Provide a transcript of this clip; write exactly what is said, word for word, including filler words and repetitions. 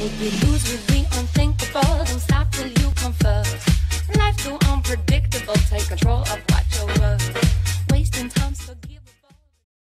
Take it loose with the unthinkable. Don't stop till you come first.